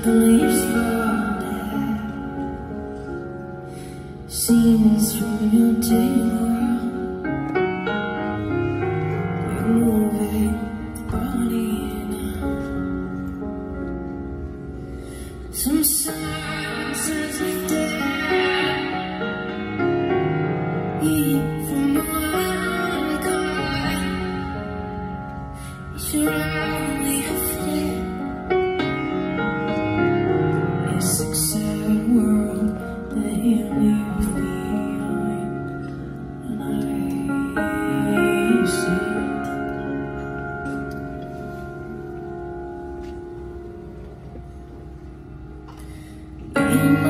leaves fall dead. Scenes from your table. You're moving the body now. Some silences are dead. From one God, you surround me fled. It's a sad world that you leave behind, and I see. In my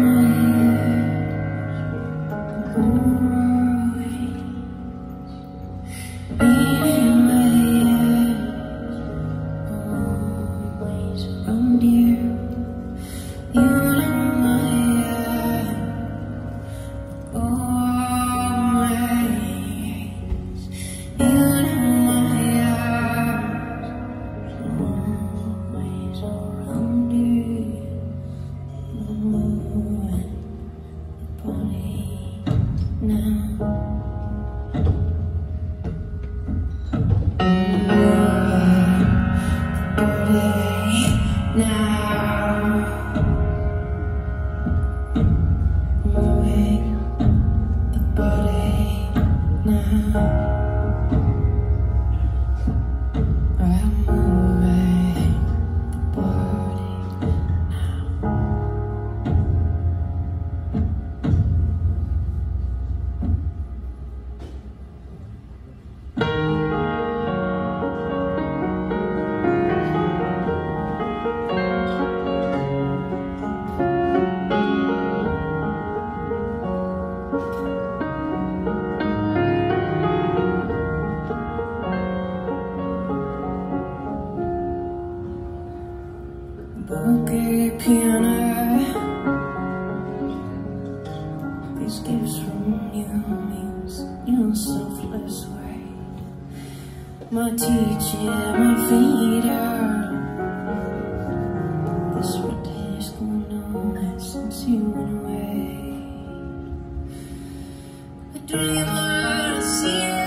bouquet piano, these gifts from you means your selfless way. My teacher, my feeder, this what is going on since you went away. I dream I see you.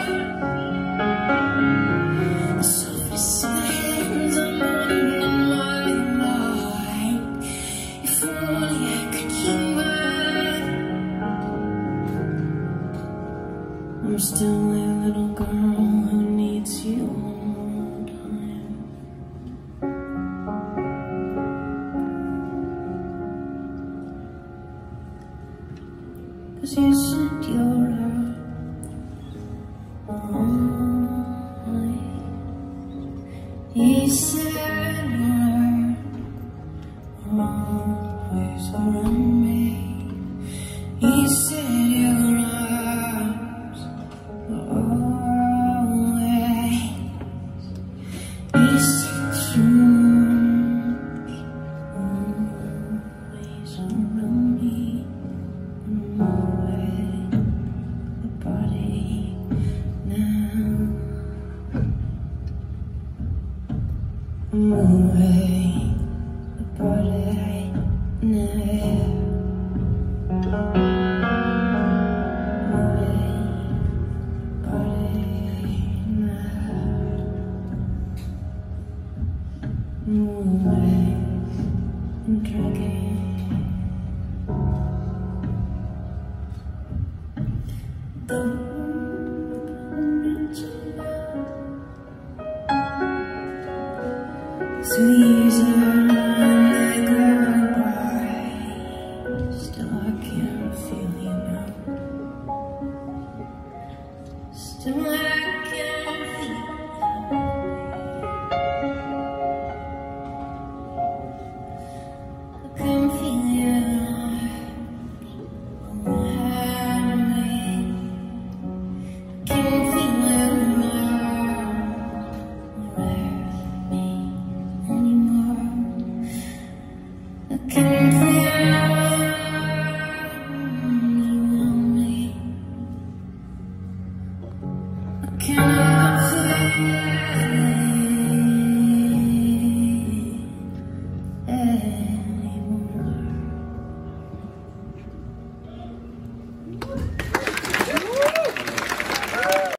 I'm still a little girl who needs you one more time. 'Cause you said you're alright. You said you're always around me. You said you're moving the body now. Moving body now. Moving and dragging. Sweet.